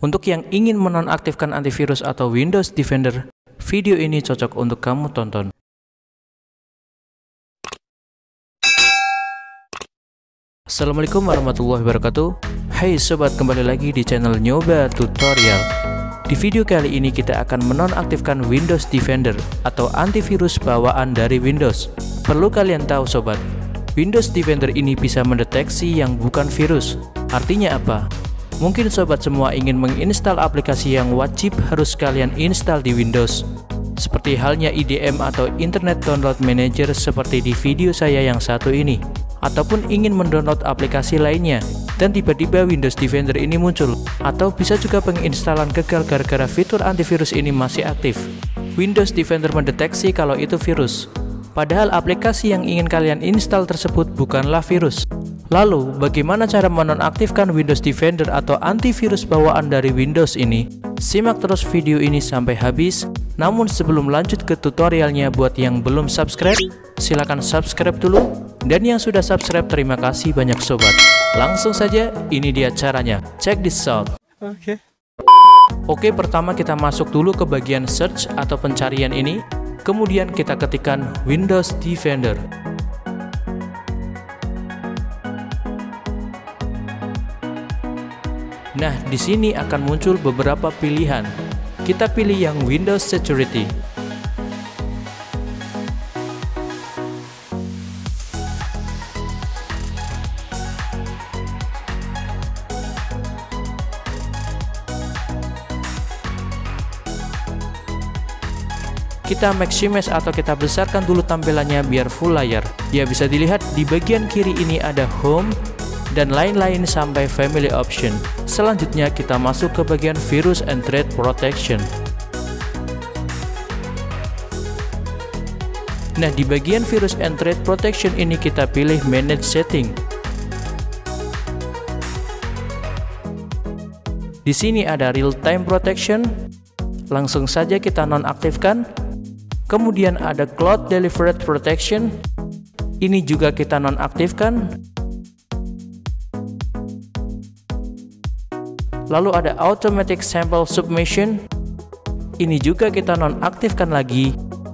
Untuk yang ingin menonaktifkan antivirus atau Windows Defender, video ini cocok untuk kamu tonton. Assalamualaikum warahmatullahi wabarakatuh. Hai sobat, kembali lagi di channel Nyoba Tutorial. Di video kali ini kita akan menonaktifkan Windows Defender atau antivirus bawaan dari Windows. Perlu kalian tahu sobat, Windows Defender ini bisa mendeteksi yang bukan virus. Artinya apa? Mungkin sobat semua ingin menginstal aplikasi yang wajib harus kalian install di Windows, seperti halnya IDM atau Internet Download Manager seperti di video saya yang satu ini, ataupun ingin mendownload aplikasi lainnya dan tiba-tiba Windows Defender ini muncul, atau bisa juga penginstalan gagal gara-gara fitur antivirus ini masih aktif. Windows Defender mendeteksi kalau itu virus, padahal aplikasi yang ingin kalian install tersebut bukanlah virus. Lalu, bagaimana cara menonaktifkan Windows Defender atau antivirus bawaan dari Windows ini? Simak terus video ini sampai habis. Namun sebelum lanjut ke tutorialnya, buat yang belum subscribe, silahkan subscribe dulu. Dan yang sudah subscribe, terima kasih banyak sobat. Langsung saja, ini dia caranya. Check this out. Oke, pertama kita masuk dulu ke bagian search atau pencarian ini. Kemudian kita ketikkan Windows Defender. Nah, di sini akan muncul beberapa pilihan. Kita pilih yang Windows Security. Kita maximize atau kita besarkan dulu tampilannya biar full layar. Ya, bisa dilihat di bagian kiri ini ada Home dan lain-lain sampai Family Option. Selanjutnya kita masuk ke bagian Virus and Threat Protection. Nah, di bagian Virus and Threat Protection ini kita pilih Manage Setting. Di sini ada Real Time Protection. Langsung saja kita nonaktifkan. Kemudian ada Cloud Delivered Protection. Ini juga kita nonaktifkan. Lalu ada Automatic Sample Submission. Ini juga kita nonaktifkan lagi.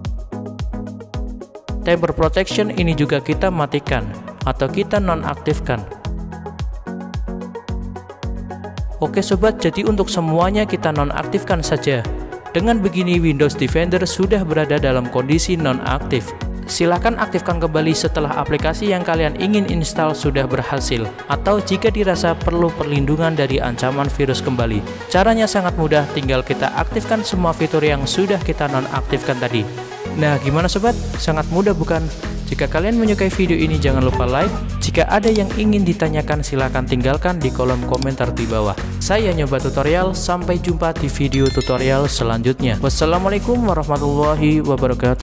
Tamper Protection ini juga kita matikan atau kita nonaktifkan. Oke sobat, jadi untuk semuanya kita nonaktifkan saja. Dengan begini Windows Defender sudah berada dalam kondisi nonaktif. Silahkan aktifkan kembali setelah aplikasi yang kalian ingin install sudah berhasil, atau jika dirasa perlu perlindungan dari ancaman virus kembali. Caranya sangat mudah, tinggal kita aktifkan semua fitur yang sudah kita nonaktifkan tadi. Nah, gimana sobat? Sangat mudah bukan? Jika kalian menyukai video ini jangan lupa like. Jika ada yang ingin ditanyakan silahkan tinggalkan di kolom komentar di bawah. Saya Nyoba Tutorial, sampai jumpa di video tutorial selanjutnya. Wassalamualaikum warahmatullahi wabarakatuh.